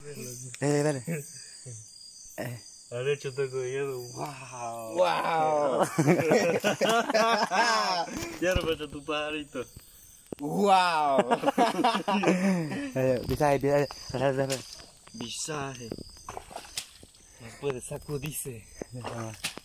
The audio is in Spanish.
Dale. Ahora yo estoy cogiendo. ¡Wow! ¡Wow! Ya no pasa tu pajarito. ¡Wow! Visaje. Visaje. Después de sacudirse.